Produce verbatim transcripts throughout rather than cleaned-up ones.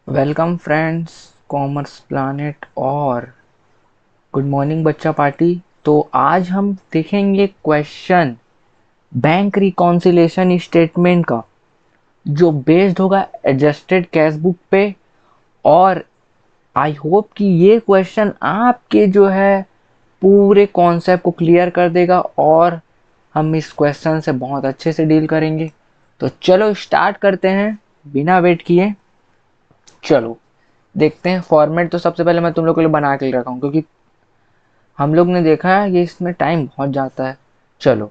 Welcome friends, commerce planet और good morning बच्चा party. तो आज हम देखेंगे क्वेश्चन बैंक रिकॉन्सिलेशन स्टेटमेंट का, जो बेस्ड होगा एडजस्टेड कैश बुक पे। और आई होप कि ये क्वेश्चन आपके जो है पूरे कॉन्सेप्ट को क्लियर कर देगा और हम इस क्वेश्चन से बहुत अच्छे से डील करेंगे। तो चलो स्टार्ट करते हैं बिना वेट किए। चलो देखते हैं। फॉर्मेट तो सबसे पहले मैं तुम लोग के लिए बना के रखा हूँ, क्योंकि हम लोग ने देखा है ये इसमें टाइम बहुत जाता है। चलो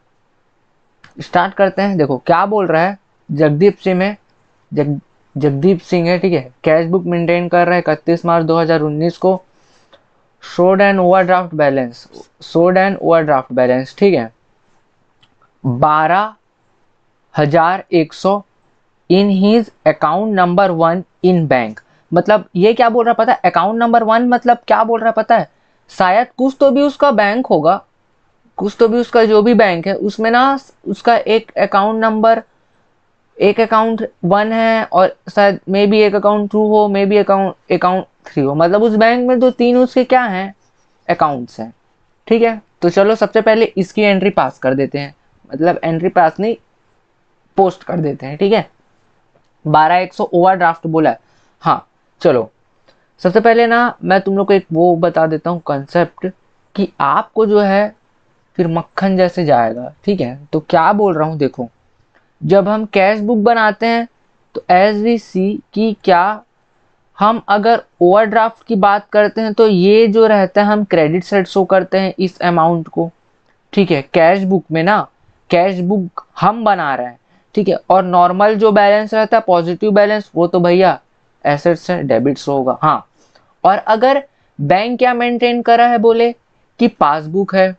स्टार्ट करते हैं। देखो क्या बोल रहा है। जगदीप सिंह है, जग जगदीप सिंह है, ठीक है। कैश बुक मेंटेन कर रहा है इकतीस मार्च दो हज़ार उन्नीस को। Showed and overdraft balance, showed and overdraft balance, ठीक है, बारह हजार एक सौ in his account number one in bank. मतलब ये क्या बोल रहा है पता है? अकाउंट नंबर वन मतलब क्या बोल रहा है पता है? शायद कुछ तो भी उसका बैंक होगा, कुछ तो भी उसका जो भी बैंक है उसमें ना उसका एक अकाउंट नंबर, एक अकाउंट वन है और शायद मे बी एक अकाउंट टू हो, maybe account account three हो। मतलब उस बैंक में तो तीन उसके क्या हैं, अकाउंट्स हैं, ठीक है। तो चलो सबसे पहले इसकी एंट्री पास कर देते हैं, मतलब एंट्री पास नहीं, पोस्ट कर देते हैं, ठीक है। बारह एक सौ ओवरड्राफ्ट बोला है। हाँ चलो सबसे पहले ना मैं तुम लोग को एक वो बता देता हूँ कंसेप्ट, कि आपको जो है फिर मक्खन जैसे जाएगा, ठीक है। तो क्या बोल रहा हूँ देखो, जब हम कैश बुक बनाते हैं तो एज वी सी कि क्या हम अगर ओवरड्राफ्ट की बात करते हैं तो ये जो रहता है हम क्रेडिट साइड शो करते हैं इस अमाउंट को, ठीक है। कैश बुक में ना, कैश बुक हम बना रहे हैं, ठीक है। और नॉर्मल जो बैलेंस रहता है पॉजिटिव बैलेंस, वो तो भैया एसेट्स है, डेबिट्स होगा। हाँ, और अगर बैंक क्या मेंटेन करा है बोले कि पासबुक है,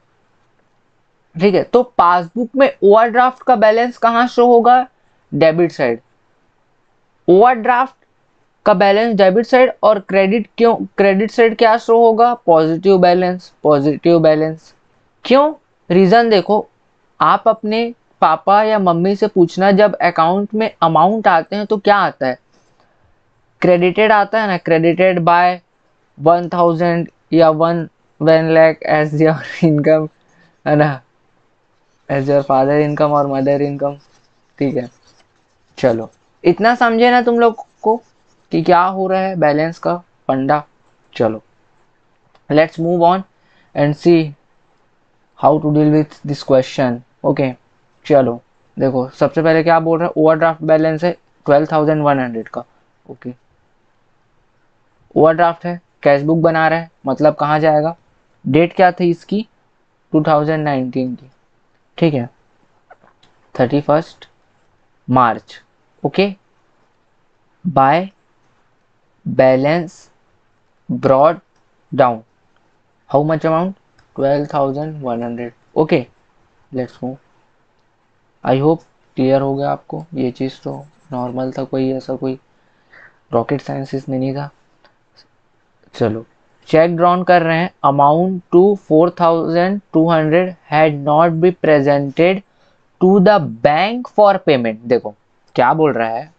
ठीक है। तो पासबुक में ओवरड्राफ्ट का बैलेंस कहाँ शो होगा? Debit side. ओवरड्राफ्ट का बैलेंस डेबिट साइड और क्रेडिट क्यों, क्रेडिट साइड क्या शो होगा? Positive balance, positive balance. क्यों? रीजन देखो, आप अपने पापा या मम्मी से पूछना, जब अकाउंट में अमाउंट आते हैं तो क्या आता है? क्रेडिटेड आता है ना, क्रेडिटेड बाय वन थाउजेंड या one one lakh as your income, है ना, एज योर फादर इनकम और मदर इनकम, ठीक है। चलो इतना समझे ना तुम लोग को कि क्या हो रहा है बैलेंस का फंडा। चलो let's move on and see how to deal with this question. Okay चलो देखो सबसे पहले क्या बोल रहा है, ओवरड्राफ्ट बैलेंस है ट्वेल्व थाउजेंड वन हंड्रेड का। ओके ओवरड्राफ्ट है, कैश बुक बना रहा है, मतलब कहाँ जाएगा? डेट क्या थी इसकी? टू थाउजेंड नाइनटीन की, ठीक है, thirty first March. Okay, by balance brought down how much amount? Twelve thousand one hundred. Okay let's move. I hope clear हो गया आपको। ये चीज़ तो नॉर्मल था, कोई ऐसा कोई रॉकेट साइंस इसमें नहीं था। चलो चेक ड्रॉन कर रहे हैं, amount two four thousand two hundred had not be presented to the bank for payment. देखो क्या बोल रहा है,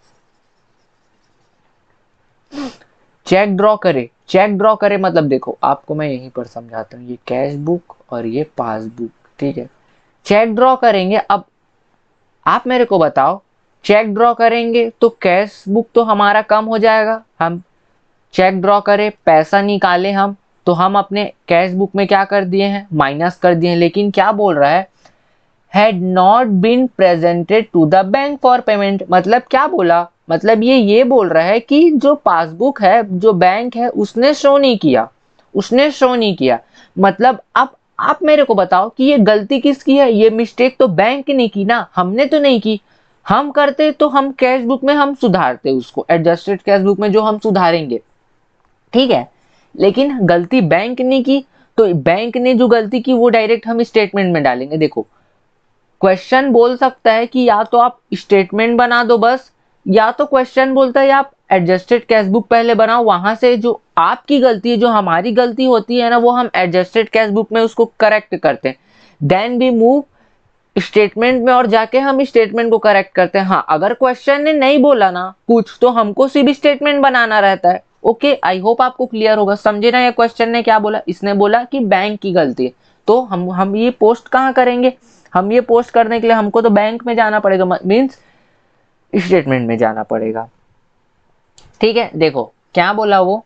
चेक ड्रॉ करे, चेक ड्रॉ करे मतलब देखो आपको मैं यहीं पर समझाता हूँ, ये कैश बुक और ये पासबुक, ठीक है। चेक ड्रॉ करेंगे, अब आप मेरे को बताओ, चेक ड्रॉ करेंगे तो कैश बुक तो हमारा कम हो जाएगा। हम चेक ड्रॉ करें, पैसा निकाले हम, तो हम अपने कैश बुक में क्या कर दिए हैं? माइनस कर दिए हैं। लेकिन क्या बोल रहा है, had not been presented to the bank for payment. मतलब क्या बोला? मतलब ये ये बोल रहा है कि जो पासबुक है, जो बैंक है, उसने शो नहीं किया, उसने शो नहीं किया। मतलब अब आप मेरे को बताओ कि ये गलती किसकी है? ये मिस्टेक तो बैंक ने की ना, हमने तो नहीं की। हम करते तो हम कैश बुक में हम सुधारते उसको, एडजस्टेड कैश बुक में जो हम सुधारेंगे, ठीक है। लेकिन गलती बैंक ने की, तो बैंक ने जो गलती की वो डायरेक्ट हम स्टेटमेंट में डालेंगे। देखो क्वेश्चन बोल सकता है कि या तो आप स्टेटमेंट बना दो बस, या तो क्वेश्चन बोलता है आप एडजस्टेड कैश बुक पहले बनाओ, वहां से जो आपकी गलती है, जो हमारी गलती होती है ना, वो हम एडजस्टेड कैश बुक में उसको करेक्ट करते हैं। देन वी मूव स्टेटमेंट में और जाके हम स्टेटमेंट को करेक्ट करते हैं। हाँ, अगर क्वेश्चन ने नहीं बोला ना कुछ तो हमको सिर्फ स्टेटमेंट बनाना रहता है। ओके, आई होप आपको क्लियर होगा। समझे ना, ये क्वेश्चन ने क्या बोला, इसने बोला कि बैंक की गलती है, तो हम हम ये पोस्ट कहाँ करेंगे, हम ये पोस्ट करने के लिए हमको तो बैंक में जाना पड़ेगा, मीन्स स्टेटमेंट में जाना पड़ेगा। ठीक है, देखो क्या बोला वो,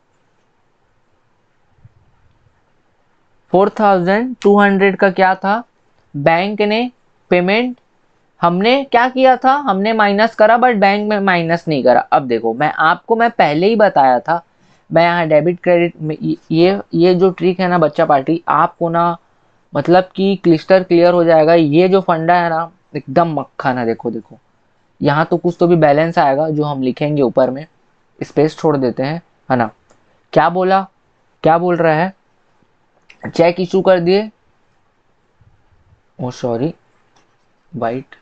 फोर थाउजेंड टू हंड्रेड का क्या था, बैंक ने पेमेंट, हमने क्या किया था, हमने माइनस करा, बट बैंक में माइनस नहीं करा। अब देखो, मैं आपको मैं पहले ही बताया था, मैं यहाँ डेबिट क्रेडिट में ये ये जो ट्रिक है ना बच्चा पार्टी, आपको ना मतलब कि क्लिस्टर क्लियर हो जाएगा। ये जो फंडा है ना एकदम मक्खन है। देखो देखो, यहाँ तो कुछ तो भी बैलेंस आएगा जो हम लिखेंगे ऊपर में, स्पेस छोड़ देते हैं, है ना। क्या बोला, क्या बोल रहा है, चेक इशू कर दिए, oh sorry, wait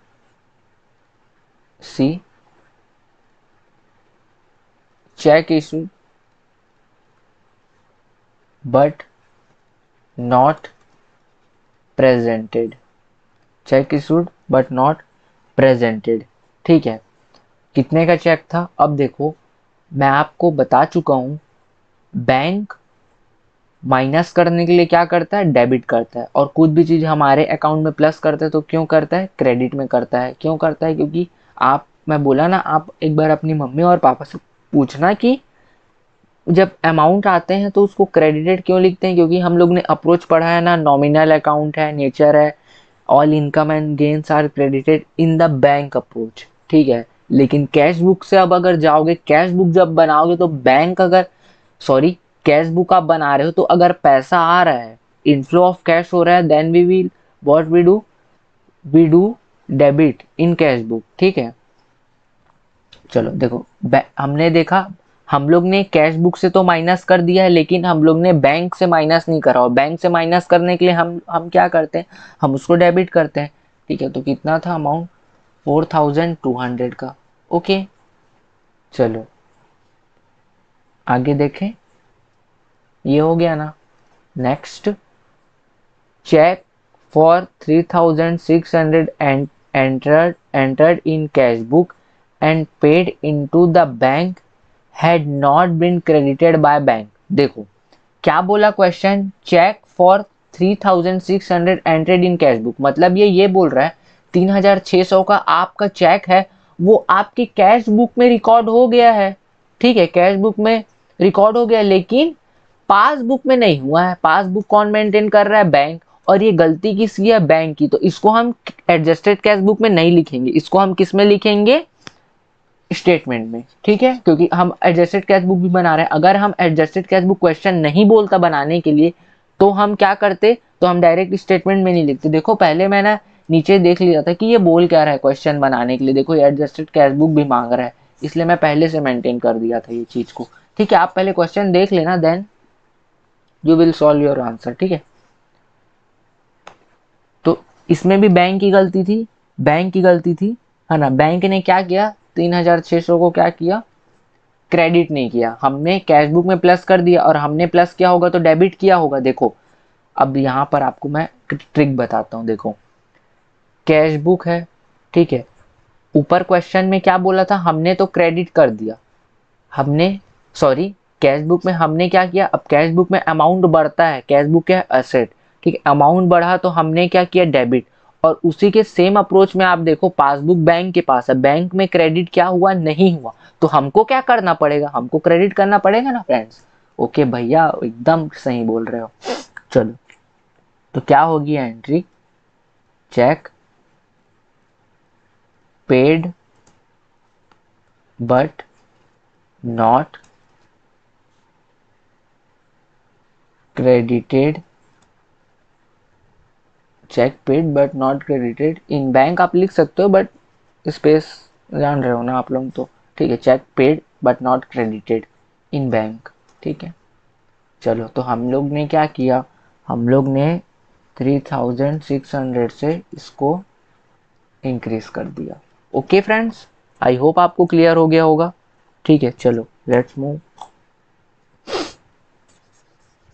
see, cheque issue but not presented, cheque issued but not presented. ठीक है, कितने का चेक था, अब देखो मैं आपको बता चुका हूं, बैंक माइनस करने के लिए क्या करता है, डेबिट करता है, और कुछ भी चीज हमारे अकाउंट में प्लस करते हैं तो क्यों करता है, क्रेडिट में करता है। क्यों करता है, क्योंकि आप, मैं बोला ना, आप एक बार अपनी मम्मी और पापा से पूछना कि जब अमाउंट आते हैं तो उसको क्रेडिटेड क्यों लिखते हैं, क्योंकि हम लोग ने अप्रोच पढ़ा है ना, नॉमिनल अकाउंट है, नेचर है, all income and gains are credited in the bank approach. ठीक है, लेकिन कैश बुक से अब अगर जाओगे, कैश बुक जब बनाओगे तो बैंक अगर, सॉरी, कैश बुक आप बना रहे हो तो अगर पैसा आ रहा है, इनफ्लो ऑफ कैश हो रहा है, then we will what we do, we do debit in cash book. ठीक है, चलो देखो, हमने देखा, हम लोग ने कैश बुक से तो माइनस कर दिया है, लेकिन हम लोग ने बैंक से माइनस नहीं करा। और बैंक से माइनस करने के लिए हम हम क्या करते हैं, हम उसको डेबिट करते हैं। ठीक है, तो कितना था amount, four thousand two hundred का। ओके, चलो आगे देखें, ये हो गया ना। Next, cheque for three thousand six hundred and entered entered in cash book and paid into the bank had not been credited by bank। देखो क्या बोला question, cheque for three thousand six hundred entered in cash book, मतलब ये ये बोल रहा है तीन हजार छह सौ का आपका चेक है, वो आपकी कैश बुक में रिकॉर्ड हो गया है। ठीक है, कैश बुक में रिकॉर्ड हो गया, लेकिन पासबुक में नहीं हुआ है। पासबुक कौन मेंटेन कर रहा है, बैंक, और ये गलती किसकी है, बैंक की। तो इसको हम एडजस्टेड कैश बुक में नहीं लिखेंगे, इसको हम किस में लिखेंगे, स्टेटमेंट में। ठीक है, क्योंकि हम एडजस्टेड कैश बुक भी बना रहे हैं। अगर हम एडजस्टेड कैश बुक क्वेश्चन नहीं बोलता बनाने के लिए तो हम क्या करते, तो हम डायरेक्ट स्टेटमेंट में नहीं लिखते। देखो पहले मैंने नीचे देख लिया था कि ये बोल क्या रहा है क्वेश्चन बनाने के लिए, देखो ये एडजस्टेड कैश बुक भी मांग रहा है, इसलिए मैं पहले से मेंटेन कर दिया था ये चीज को। ठीक है, आप पहले क्वेश्चन देख लेना, then you will solve your answer. ठीक है, तो इसमें भी बैंक की गलती थी, बैंक की गलती थी, है ना। बैंक ने क्या किया, तीन हजार छह सौ को क्या किया, क्रेडिट नहीं किया। हमने कैश बुक में प्लस कर दिया, और हमने प्लस किया होगा तो डेबिट किया होगा। देखो अब यहाँ पर आपको मैं ट्रिक बताता हूँ। देखो कैश बुक है, ठीक है, ऊपर क्वेश्चन में क्या बोला था, हमने तो क्रेडिट कर दिया, हमने, सॉरी, कैश बुक में हमने क्या किया, अब कैश बुक में अमाउंट बढ़ता है, कैश बुक है एसेट, ठीक है, अमाउंट बढ़ा तो हमने क्या किया, डेबिट। और उसी के सेम अप्रोच में आप देखो पासबुक बैंक के पास है, बैंक में क्रेडिट क्या हुआ, नहीं हुआ, तो हमको क्या करना पड़ेगा, हमको क्रेडिट करना पड़ेगा ना फ्रेंड्स। ओके भैया, एकदम सही बोल रहे हो। चलो, तो क्या होगी entry, cheque paid but not credited, cheque paid but not credited in bank आप लिख सकते हो, बट स्पेस जान रहे हो ना आप लोग तो। ठीक है, cheque paid but not credited in bank. ठीक है, चलो तो हम लोग ने क्या किया, हम लोग ने थ्री थाउजेंड सिक्स हंड्रेड से इसको इंक्रीज कर दिया। ओके फ्रेंड्स, आई होप आपको क्लियर हो गया होगा। ठीक है, चलो लेट्स मूव,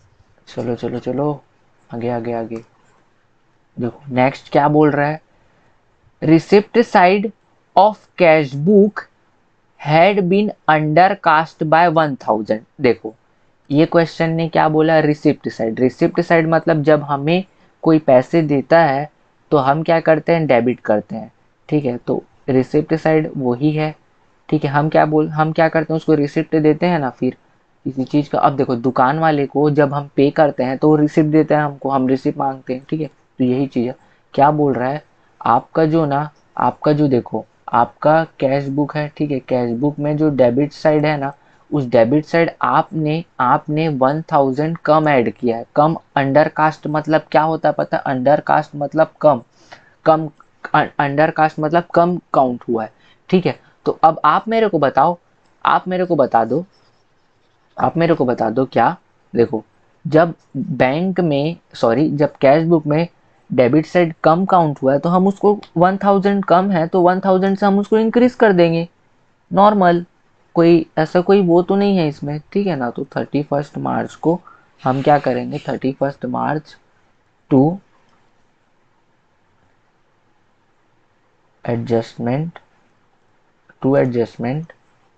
चलो चलो चलो आगे आगे आगे। देखो नेक्स्ट क्या बोल रहा है, receipt side of cash book had been undercast by one thousand. देखो ये क्वेश्चन ने क्या बोला, रिसिप्ट साइड। रिसिप्ट साइड मतलब जब हमें कोई पैसे देता है तो हम क्या करते हैं, डेबिट करते हैं, ठीक है। तो रिसिप्ट साइड वही है, ठीक है। हम क्या बोल हम क्या करते हैं, उसको रिसिप्ट देते हैं ना फिर किसी चीज़ का। अब देखो दुकान वाले को जब हम पे करते हैं तो वो रिसिप्ट देता है हमको, हम रिसिप्ट मांगते हैं, ठीक है। तो यही चीज़ है। क्या बोल रहा है, आपका जो ना आपका जो देखो आपका कैश बुक है, ठीक है। कैश बुक में जो डेबिट साइड है ना, उस डेबिट साइड आपने आपने वन थाउजेंड कम ऐड किया है। कम अंडर कास्ट मतलब क्या होता है पता है, अंडर कास्ट मतलब कम कम अंडर कास्ट मतलब कम काउंट हुआ है, ठीक है। तो अब आप मेरे को बताओ आप मेरे को बता दो आप मेरे को बता दो क्या, देखो जब बैंक में सॉरी जब कैश बुक में डेबिट साइड कम काउंट हुआ है तो हम उसको वन थाउजेंड कम है तो वन थाउजेंड से हम उसको इंक्रीज कर देंगे, नॉर्मल। कोई ऐसा कोई वो तो नहीं है इसमें, ठीक है ना। तो थर्टी फर्स्ट मार्च को हम क्या करेंगे, thirty first March to adjustment to adjustment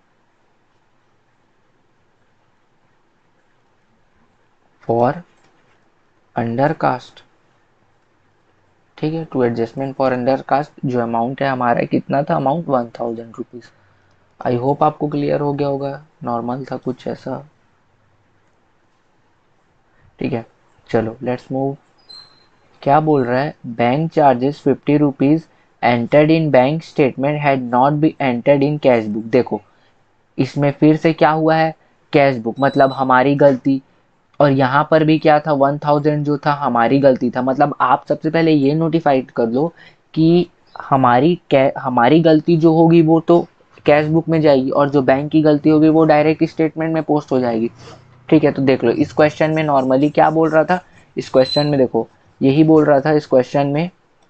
for undercast, ठीक है। To adjustment for undercast जो अमाउंट है हमारा कितना था, amount one thousand rupees. I hope आपको क्लियर हो गया होगा, नॉर्मल था कुछ ऐसा, ठीक है। चलो लेट्स मूव। क्या बोल रहा है, bank charges fifty rupees entered in bank statement had not be entered in cash book. देखो इसमें फिर से क्या हुआ है, कैश बुक मतलब हमारी गलती, और यहाँ पर भी क्या था, वन थाउजेंड जो था हमारी गलती था। मतलब आप सबसे पहले ये नोटिफाइड कर लो कि हमारी कै हमारी गलती जो होगी वो तो कैश बुक में जाएगी, और जो बैंक की गलती होगी वो डायरेक्ट स्टेटमेंट में पोस्ट हो जाएगी, ठीक है। तो देख लो इस क्वेश्चन में नॉर्मली क्या बोल रहा था, इस क्वेश्चन में देखो यही बोल रहा था, इस क्वेश्चन में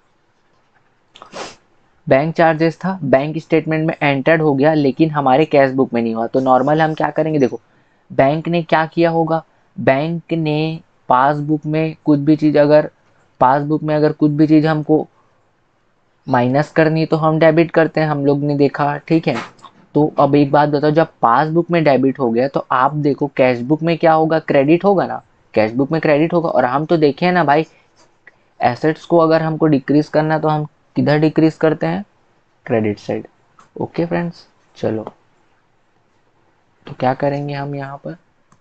बैंक चार्जेस था, बैंक स्टेटमेंट में एंटर्ड हो गया लेकिन हमारे कैश बुक में नहीं हुआ। तो नॉर्मल हम क्या करेंगे, देखो बैंक ने क्या किया होगा, बैंक ने पासबुक में कुछ भी चीज़ अगर पासबुक में अगर कुछ भी चीज़ हमको माइनस करनी तो हम डेबिट करते हैं, हम लोग ने देखा, ठीक है। तो अब एक बात बताओ, जब पासबुक में डेबिट हो गया तो आप देखो कैश बुक में क्या होगा, क्रेडिट होगा ना, कैश बुक में क्रेडिट होगा। और हम तो देखे हैं ना भाई, एसेट्स को अगर हमको डिक्रीज करना है तो हम किधर डिक्रीज करते हैं, क्रेडिट साइड। ओके फ्रेंड्स, चलो तो क्या करेंगे हम यहाँ पर,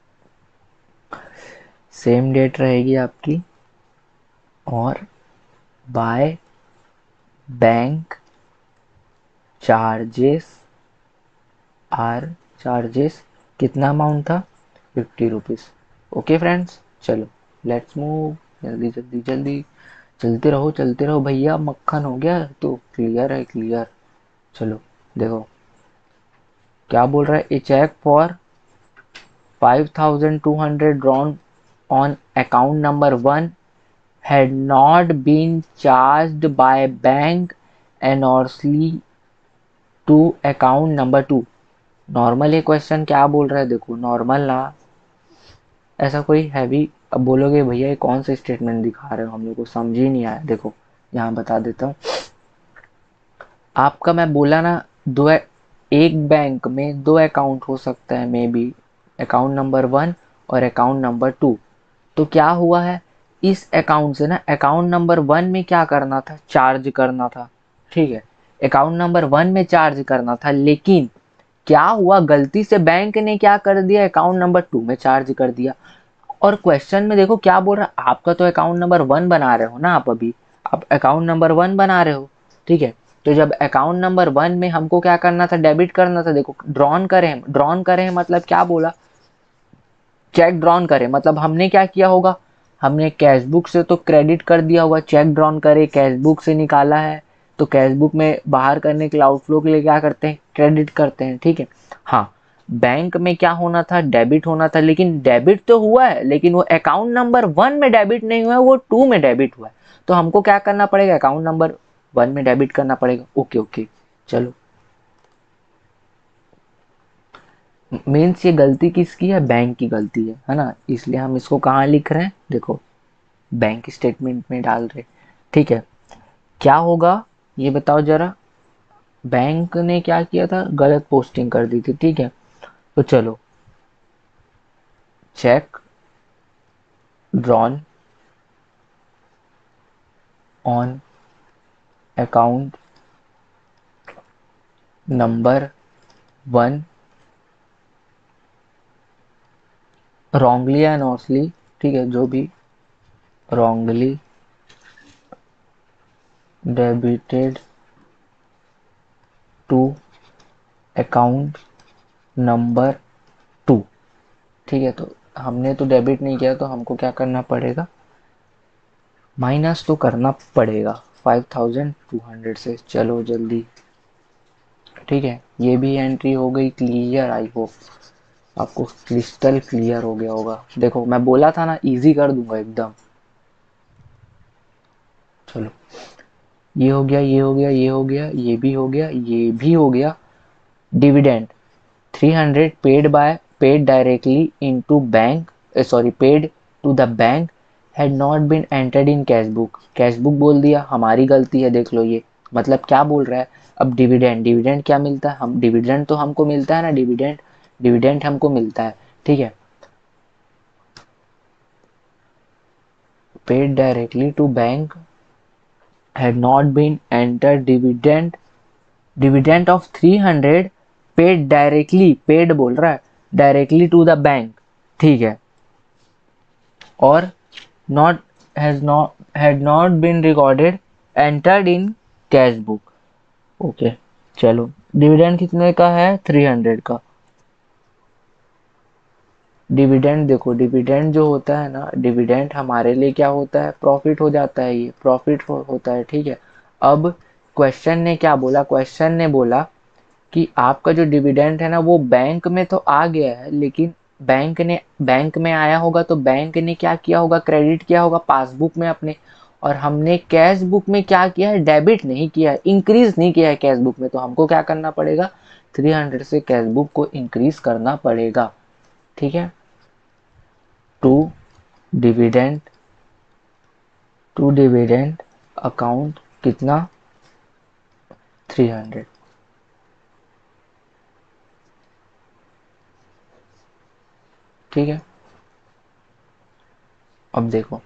सेम डेट रहेगी आपकी, और by bank charges are charges कितना अमाउंट था, फिफ्टी रुपीज़। ओके फ्रेंड्स, चलो लेट्स मूव, जल्दी जल्दी जल्दी चलते रहो चलते रहो भैया, मक्खन हो गया तो क्लियर है क्लियर। चलो देखो क्या बोल रहा है, a cheque for five thousand two hundred drawn on account number one had not been charged by bank annually to account number two. Normal ये क्वेश्चन क्या बोल रहा है, देखो नॉर्मल ना ऐसा कोई हैवी, अब बोलोगे भैया ये कौन सा स्टेटमेंट दिखा रहे हो, हम लोग को समझ ही नहीं आया। देखो यहाँ बता देता हूँ आपका, मैं बोला ना दो, एक बैंक में दो अकाउंट हो सकता है maybe, account number one और अकाउंट नंबर टू। तो क्या हुआ है, इस अकाउंट से ना अकाउंट नंबर वन में क्या करना था, चार्ज करना था, ठीक है। अकाउंट नंबर वन में चार्ज करना था, लेकिन क्या हुआ, गलती से बैंक ने क्या कर दिया, अकाउंट नंबर टू में चार्ज कर दिया। और क्वेश्चन में देखो क्या बोल रहा है, आपका तो अकाउंट नंबर वन बना रहे हो ना, आप अभी आप अकाउंट नंबर वन बना रहे हो, ठीक है। तो जब अकाउंट नंबर वन में हमको क्या करना था, डेबिट करना था, देखो ड्रॉन करें ड्रॉन करें मतलब क्या बोला, चेक ड्रॉन करें मतलब हमने क्या किया होगा, हमने कैश बुक से तो क्रेडिट कर दिया होगा, चेक ड्रॉन करे कैश बुक से निकाला है तो कैश बुक में बाहर करने के लिए आउटफ्लो के लिए क्या करते हैं, क्रेडिट करते हैं, ठीक है। हाँ, बैंक में क्या होना था, डेबिट होना था, लेकिन डेबिट तो हुआ है लेकिन वो अकाउंट नंबर वन में डेबिट नहीं हुआ है, वो टू में डेबिट हुआ है। तो हमको क्या करना पड़ेगा, अकाउंट नंबर वन में डेबिट करना पड़ेगा। ओके ओके, चलो मीन्स ये गलती किसकी है, बैंक की गलती है है ना, इसलिए हम इसको कहाँ लिख रहे हैं, देखो बैंक स्टेटमेंट में डाल रहे, ठीक है। क्या होगा ये बताओ जरा, बैंक ने क्या किया था, गलत पोस्टिंग कर दी थी, ठीक है। तो चलो, cheque drawn on account number one, wrongly and ऑसली, ठीक है, जो भी, wrongly debited to account number two, ठीक है। तो हमने तो डेबिट नहीं किया, तो हमको क्या करना पड़ेगा, माइनस तो करना पड़ेगा फाइव थाउजेंड टू हंड्रेड से। चलो जल्दी, ठीक है, ये भी एंट्री हो गई क्लियर। आई होप आपको क्रिस्टल क्लियर हो गया होगा। देखो मैं बोला था ना, इजी कर दूंगा एकदम। चलो, ये हो गया, ये हो गया, ये हो गया, ये भी हो गया, ये भी हो गया। Dividend three hundred paid by paid directly into bank, sorry paid to the bank had not been entered in cash book. Cash book बोल दिया, हमारी गलती है, देख लो ये। मतलब क्या बोल रहा है, अब डिविडेंड, डिविडेंड क्या मिलता है, हम डिविडेंड तो हमको मिलता है ना, डिविडेंड डिविडेंड हमको मिलता है, ठीक है। Paid directly to bank had not been entered dividend, dividend of three hundred paid directly, paid बोल रहा है, directly to the bank, ठीक है, और not has not had not been recorded entered in cash book, okay. चलो, dividend कितने का है, थ्री हंड्रेड का। डिविडेंड देखो, डिविडेंड जो होता है ना, डिविडेंड हमारे लिए क्या होता है, प्रॉफिट हो जाता है, ये प्रॉफिट हो, होता है, ठीक है। अब क्वेश्चन ने क्या बोला, क्वेश्चन ने बोला कि आपका जो डिविडेंड है ना, वो बैंक में तो आ गया है, लेकिन बैंक ने बैंक में आया होगा तो बैंक ने क्या किया होगा, क्रेडिट किया होगा पासबुक में अपने, और हमने कैश बुक में क्या किया है, डेबिट नहीं किया है, इंक्रीज नहीं किया है कैश बुक में। तो हमको क्या करना पड़ेगा, थ्री हंड्रेड से कैश बुक को इंक्रीज करना पड़ेगा, ठीक है। To dividend to dividend account कितना, थ्री हंड्रेड, ठीक है। अब देखो,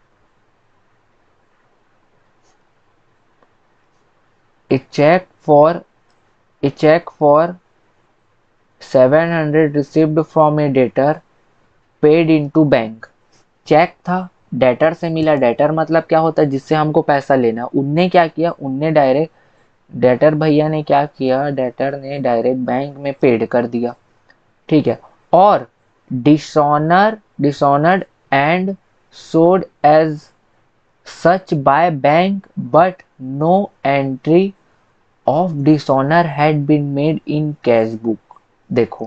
a check for a check for सेवन हंड्रेड received from a debtor paid into bank। Cheque था, डेटर से मिला, डेटर मतलब क्या होता है, जिससे हमको पैसा लेना। उनने क्या किया, उनने डायरेक्ट, डेटर भैया ने क्या किया, डेटर ने डायरेक्ट बैंक में पेड कर दिया, ठीक है। और dishonour dishonoured and sold as such by bank, but no entry of dishonour had been made in cash book. देखो,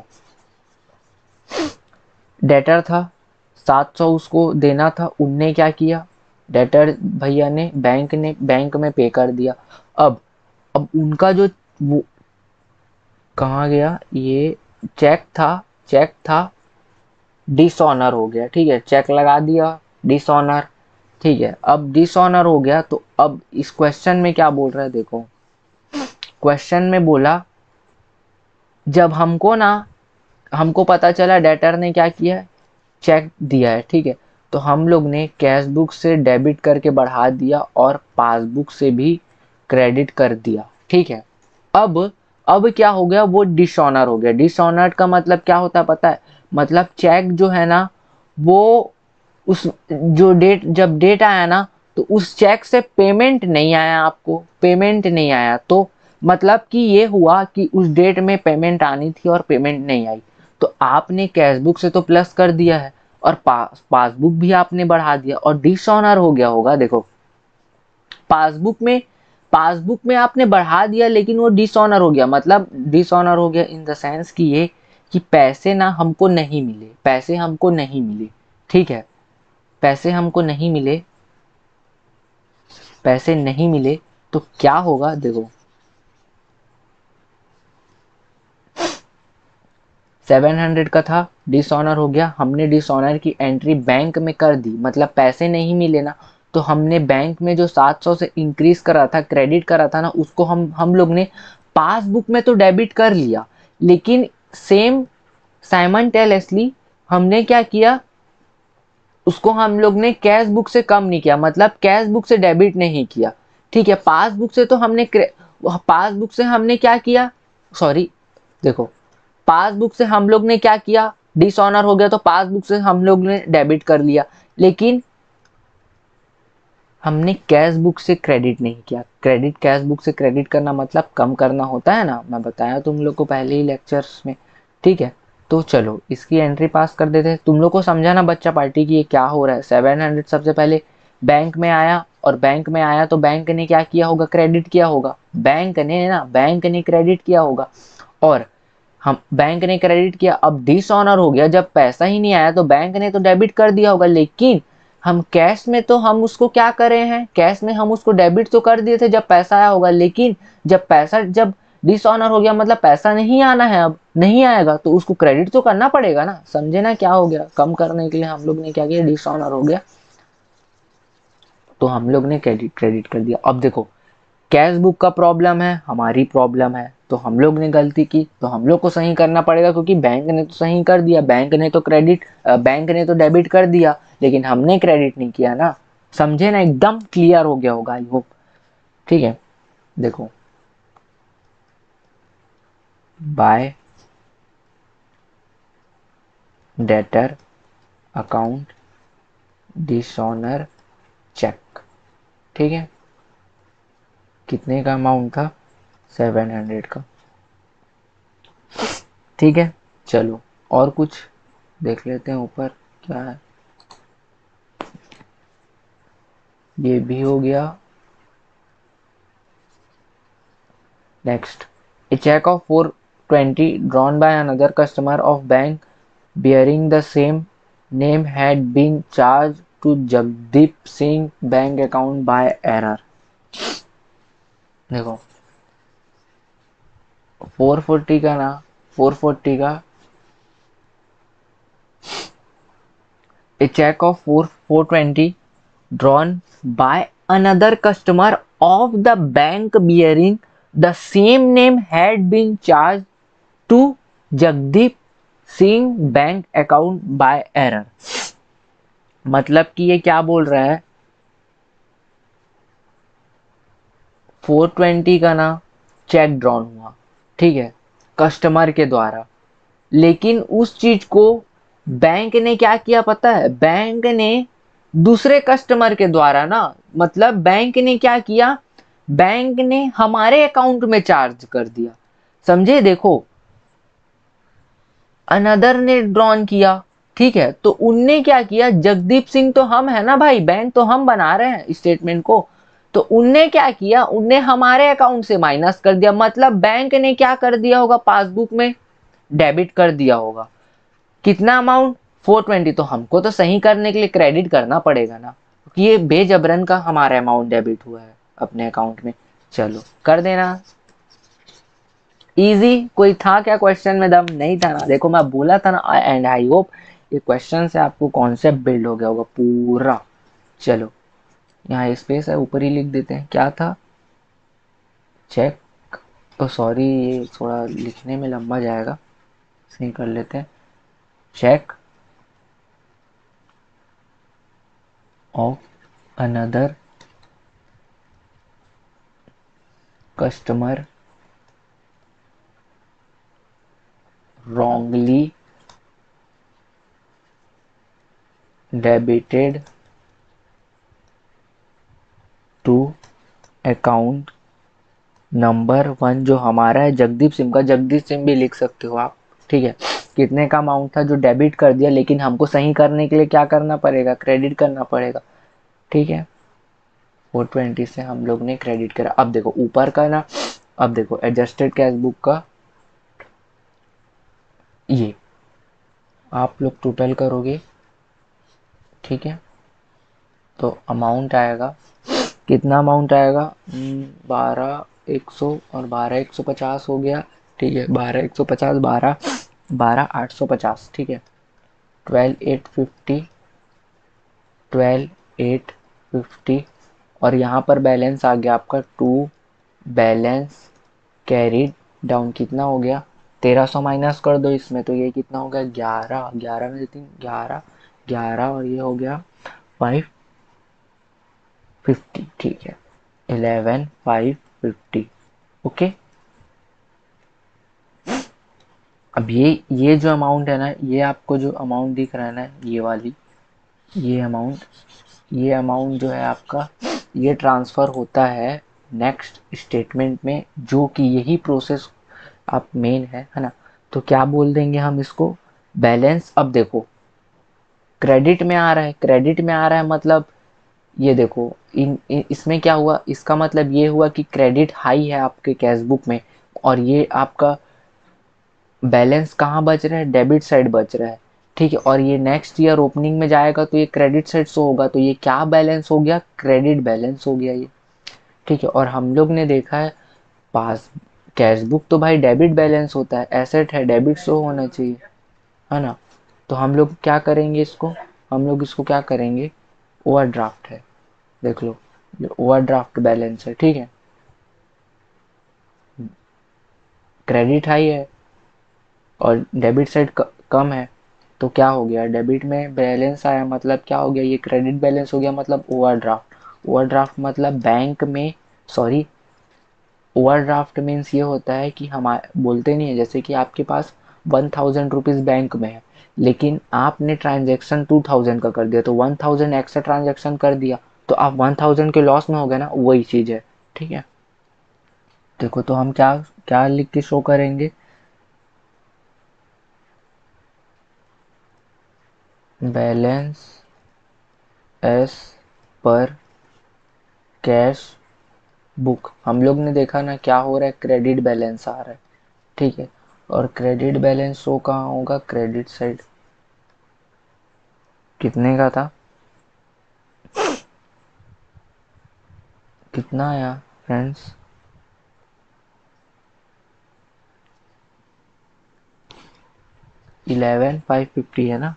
डेटर था, सात सौ उसको देना था, उनने क्या किया, डेटर भैया ने, बैंक ने बैंक में पे कर दिया। अब अब उनका जो, वो कहाँ गया, ये चेक था, चेक था, डिसऑनर हो गया, ठीक है, चेक लगा दिया, डिसऑनर, ठीक है। अब डिसऑनर हो गया, तो अब इस क्वेश्चन में क्या बोल रहा है, देखो क्वेश्चन में बोला, जब हमको ना, हमको पता चला डेटर ने क्या किया है, चेक दिया है, ठीक है, तो हम लोग ने कैश बुक से डेबिट करके बढ़ा दिया और पासबुक से भी क्रेडिट कर दिया, ठीक है। अब अब क्या हो गया, वो डिसऑनर हो गया। डिसऑनर्ड का मतलब क्या होता है पता है, मतलब चेक जो है ना, वो उस जो डेट, जब डेट आया ना, तो उस चेक से पेमेंट नहीं आया, आपको पेमेंट नहीं आया, तो मतलब कि ये हुआ कि उस डेट में पेमेंट आनी थी और पेमेंट नहीं आई। तो आपने कैश बुक से तो प्लस कर दिया है, और पास पासबुक भी आपने बढ़ा दिया, और डिसऑनर हो गया होगा। देखो, पासबुक में पासबुक में आपने बढ़ा दिया, लेकिन वो डिसऑनर हो गया, मतलब डिसऑनर हो गया इन द सेंस कि ये, कि पैसे ना हमको नहीं मिले, पैसे हमको नहीं मिले, ठीक है, पैसे हमको नहीं मिले, पैसे नहीं मिले, तो क्या होगा, देखो सेवन हंड्रेड का था, डिसऑनर हो गया, हमने डिसऑनर की एंट्री बैंक में कर दी, मतलब पैसे नहीं मिले ना, तो हमने बैंक में जो सात सौ से इंक्रीज करा था, क्रेडिट करा था ना, उसको हम हम लोग ने पासबुक में तो डेबिट कर लिया, लेकिन सेम साइमल्टेनियसली हमने क्या किया, उसको हम लोग ने कैश बुक से कम नहीं किया, मतलब कैश बुक से डेबिट नहीं किया। ठीक है, पासबुक से तो हमने पासबुक से हमने क्या किया, सॉरी देखो, पासबुक से हम लोग ने क्या किया, डिसऑनर हो गया तो पासबुक से हम लोग ने डेबिट कर लिया, लेकिन हमने कैश बुक से क्रेडिट नहीं किया। क्रेडिट, कैश बुक से क्रेडिट करना मतलब कम करना होता है ना, मैं बताया तुम लोग को पहले ही लेक्चर्स में। ठीक है, तो चलो इसकी एंट्री पास कर देते हैं। तुम लोग को समझा ना बच्चा पार्टी की ये क्या हो रहा है। सेवन हंड्रेड सबसे पहले बैंक में आया, और बैंक में आया तो बैंक ने क्या किया होगा, क्रेडिट किया होगा। बैंक ने ना बैंक ने क्रेडिट किया होगा, और हम बैंक ने क्रेडिट किया, अब डिसऑनर हो गया, जब पैसा ही नहीं आया तो बैंक ने तो डेबिट कर दिया होगा, लेकिन हम कैश में तो हम उसको क्या करे हैं, कैश में हम उसको डेबिट तो कर दिए थे जब पैसा आया होगा, लेकिन जब पैसा जब डिसऑनर हो गया मतलब पैसा नहीं आना है, अब नहीं आएगा तो उसको क्रेडिट तो करना पड़ेगा ना। समझे ना क्या हो गया, कम करने के लिए हम लोग ने क्या किया, डिसऑनर हो गया तो हम लोग ने क्रेडिट क्रेडिट कर दिया। अब देखो, कैश बुक का प्रॉब्लम है, हमारी प्रॉब्लम है, तो हम लोग ने गलती की तो हम लोग को सही करना पड़ेगा, क्योंकि बैंक ने तो सही कर दिया, बैंक ने तो क्रेडिट बैंक ने तो डेबिट कर दिया, लेकिन हमने क्रेडिट नहीं किया ना। समझे ना, एकदम क्लियर हो गया होगा आई होप। ठीक है, देखो, by debtor account dishonour cheque. ठीक है, कितने का अमाउंट था, सेवन हंड्रेड का। ठीक है, चलो और कुछ देख लेते हैं ऊपर क्या है। ये भी हो गया। Next, a check of four twenty drawn by another customer of bank bearing the same name had been charged to Jagdeep Singh bank account by error। देखो, फोर फोर्टी का ना, फोर फोर्टी का a check of four four twenty drawn by another customer of the bank bearing the same name had been charged to Jagdeep Singh bank account by error. मतलब कि ये क्या बोल रहा है, फोर ट्वेंटी का ना चेक ड्रॉन हुआ, ठीक है, कस्टमर के द्वारा, लेकिन उस चीज को बैंक ने क्या किया पता है, बैंक ने दूसरे कस्टमर के द्वारा ना, मतलब बैंक ने क्या किया, बैंक ने हमारे अकाउंट में चार्ज कर दिया। समझे, देखो, अनदर ने ड्रॉन किया, ठीक है, तो उनने क्या किया, जगदीप सिंह तो हम है ना भाई, बैंक तो हम बना रहे हैं स्टेटमेंट को, तो उनने क्या किया, उनने हमारे अकाउंट से माइनस कर दिया, मतलब बैंक ने क्या कर दिया होगा, पासबुक में डेबिट कर दिया होगा। कितना अमाउंट, फोर ट्वेंटी, तो हमको तो सही करने के लिए क्रेडिट करना पड़ेगा ना, क्योंकि ये बेजबरन का हमारा अमाउंट डेबिट हुआ है अपने अकाउंट में। चलो कर देना, इजी। कोई था क्या क्वेश्चन में दम, नहीं था ना, देखो मैं बोला था ना, एंड आई होप ये क्वेश्चन से आपको कॉन्सेप्ट बिल्ड हो गया होगा पूरा। चलो, यहाँ स्पेस है, ऊपर ही लिख देते हैं, क्या था, चेक, तो सॉरी ये थोड़ा लिखने में लंबा जाएगा, सही कर लेते हैं, cheque of another customer wrongly debited to account number one, जो हमारा है जगदीप सिंह का, जगदीप सिंह भी लिख सकते हो आप। ठीक है, कितने का अमाउंट था जो डेबिट कर दिया, लेकिन हमको सही करने के लिए क्या करना पड़ेगा, क्रेडिट करना पड़ेगा। ठीक है, फोर ट्वेंटी से हम लोग ने क्रेडिट करा। अब देखो ऊपर का ना, अब देखो एडजस्टेड कैश बुक का ये आप लोग टोटल करोगे, ठीक है, तो अमाउंट आएगा, कितना अमाउंट आएगा, बारह एक सौ और बारह एक सौ पचास हो गया। ठीक है, बारह एक सौ पचास, बारह बारह आठ सौ पचास। ठीक है, twelve eight fifty, twelve eight fifty, और यहाँ पर बैलेंस आ गया आपका टू बैलेंस कैरिड डाउन। कितना हो गया, तेरह सौ माइनस कर दो इसमें, तो ये कितना हो गया, ग्यारह, ग्यारह में से तीन, ग्यारह, ग्यारह, और ये हो गया फाइव फिफ्टी। ठीक है, इलेवन फाइव फिफ्टी। ओके, अब ये ये जो अमाउंट है ना, ये आपको जो अमाउंट दिख रहा है ना, ये वाली, ये अमाउंट, ये अमाउंट जो है आपका, ये ट्रांसफ़र होता है नेक्स्ट स्टेटमेंट में, जो कि यही प्रोसेस आप मेन है है ना। तो क्या बोल देंगे हम इसको, बैलेंस। अब देखो क्रेडिट में आ रहा है, क्रेडिट में आ रहा है मतलब ये देखो, इन, इन इसमें क्या हुआ, इसका मतलब ये हुआ कि क्रेडिट हाई है आपके कैश बुक में, और ये आपका बैलेंस कहाँ बच रहा है, डेबिट साइड बच रहा है। ठीक है, और ये नेक्स्ट ईयर ओपनिंग में जाएगा तो ये क्रेडिट साइड शो होगा, तो ये क्या बैलेंस हो गया, क्रेडिट बैलेंस हो गया ये। ठीक है, और हम लोग ने देखा है पास कैश बुक तो भाई डेबिट बैलेंस होता है, एसेट है, डेबिट शो होना चाहिए, है ना। तो हम लोग क्या करेंगे इसको, हम लोग इसको क्या करेंगे, ओवरड्राफ्ट है, देख लो, ये ओवरड्राफ्ट बैलेंस है। ठीक है, क्रेडिट हाई है और डेबिट साइड कम है, तो क्या हो गया, डेबिट में बैलेंस आया मतलब क्या हो गया, ये क्रेडिट बैलेंस हो गया, मतलब ओवरड्राफ्ट। ओवरड्राफ्ट मतलब बैंक में, सॉरी, ओवरड्राफ्ट मीन्स ये होता है कि हम बोलते नहीं है, जैसे कि आपके पास वन थाउजेंड रुपीज़ बैंक में है, लेकिन आपने ट्रांजेक्शन टू थाउजेंड का कर दिया, तो वन थाउजेंड एक्स्ट्रा ट्रांजेक्शन कर दिया, तो आप वन थाउजेंड के लॉस में हो गए ना, वही चीज़ है। ठीक है, देखो तो हम क्या क्या लिख के शो करेंगे, balance as per cash book. हम लोग ने देखा ना क्या हो रहा है, क्रेडिट बैलेंस आ रहा है। ठीक है, और क्रेडिट बैलेंस शो कहाँ होगा, क्रेडिट साइड। कितने का था, कितना आया फ्रेंड्स, इलेवन फाइव फिफ्टी है ना,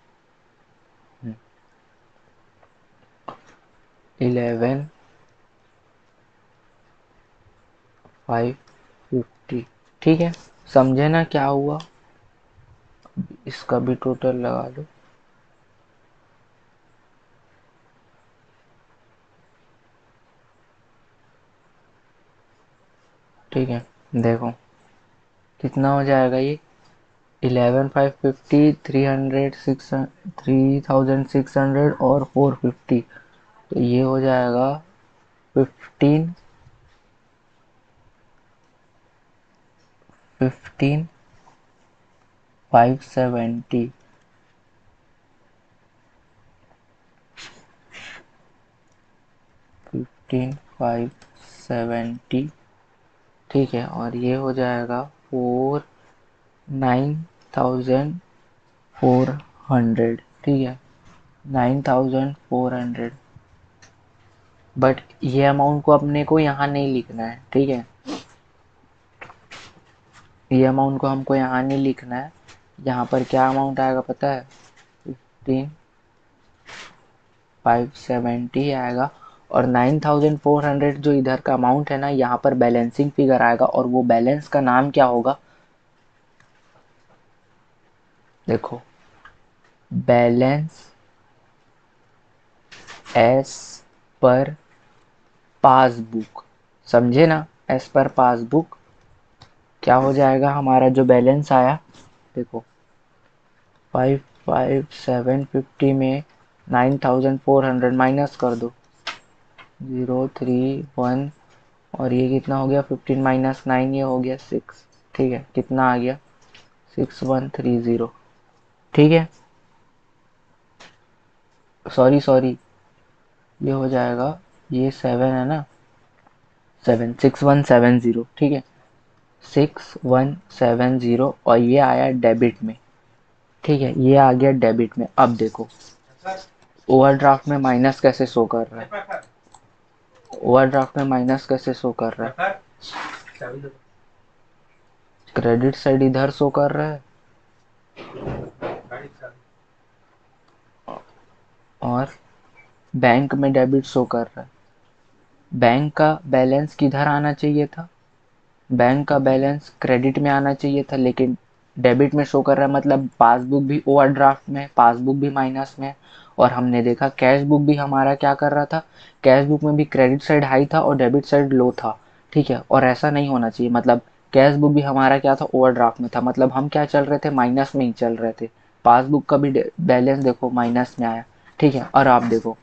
इलेवन फाइव फिफ्टी। ठीक है, समझे ना क्या हुआ, इसका भी टोटल लगा लो। ठीक है, देखो कितना हो जाएगा ये, eleven five fifty, three hundred six, three thousand six hundred और फोर फिफ्टी, तो ये हो जाएगा fifteen, fifteen five seventy. Fifteen five seventy. ठीक है, और ये हो जाएगा four nine thousand four hundred. ठीक है, nine thousand four hundred. But ये अमाउंट को अपने को यहाँ नहीं लिखना है। ठीक है, ये अमाउंट को हमको यहाँ नहीं लिखना है, यहाँ पर क्या अमाउंट आएगा पता है, फिफ्टीन फाइव सेवेंटी आएगा, और नाइन थाउजेंड फोर हंड्रेड जो इधर का अमाउंट है ना, यहाँ पर बैलेंसिंग फिगर आएगा, और वो बैलेंस का नाम क्या होगा, देखो, बैलेंस एस पर पासबुक। समझे ना, एस पर पासबुक क्या हो जाएगा, हमारा जो बैलेंस आया, देखो फाइव फाइव सेवन फिफ्टी में nine thousand four hundred minus कर दो, ज़ीरो थ्री वन, और ये कितना हो गया, फिफ्टीन माइनस नाइन, ये हो गया सिक्स। ठीक है, कितना आ गया, सिक्स वन थ्री ज़ीरो। ठीक है, सॉरी सॉरी, ये हो जाएगा, ये सेवन है ना, seven, six one seven zero. ठीक है, सिक्स वन सेवन ज़ीरो, और ये आया डेबिट में। ठीक है, ये आ गया डेबिट में। अब देखो ओवरड्राफ्ट में माइनस कैसे शो कर रहा है, ओवरड्राफ्ट में माइनस कैसे शो कर रहा है, क्रेडिट साइड इधर शो कर रहा है, और बैंक में डेबिट शो कर रहा है। बैंक का बैलेंस किधर आना चाहिए था? बैंक का बैलेंस क्रेडिट में आना चाहिए था, लेकिन डेबिट में शो कर रहा है, मतलब पासबुक भी ओवरड्राफ्ट में, पासबुक भी माइनस में। और हमने देखा कैश बुक भी हमारा क्या कर रहा था, कैश बुक में भी क्रेडिट साइड हाई था और डेबिट साइड लो था। ठीक है, और ऐसा नहीं होना चाहिए, मतलब कैश बुक भी हमारा क्या था, ओवरड्राफ्ट में था, मतलब हम क्या चल रहे थे, माइनस में ही चल रहे थे। पासबुक का भी बैलेंस देखो माइनस में आया। ठीक है, और आप देखो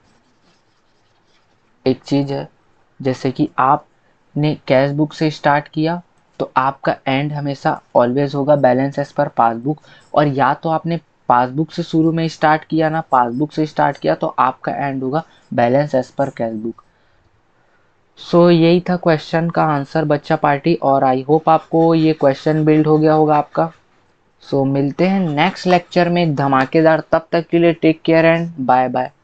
एक चीज़ है, जैसे कि आपने कैश बुक से स्टार्ट किया तो आपका एंड हमेशा ऑलवेज होगा बैलेंस एज पर पासबुक। और या तो आपने पासबुक से शुरू में स्टार्ट किया ना, पासबुक से स्टार्ट किया तो आपका एंड होगा balance as per cash book. So यही था क्वेश्चन का आंसर बच्चा पार्टी, और आई होप आपको ये क्वेश्चन बिल्ड हो गया होगा आपका। सो मिलते हैं नेक्स्ट लेक्चर में धमाकेदार, तब तक के लिए take care and bye bye.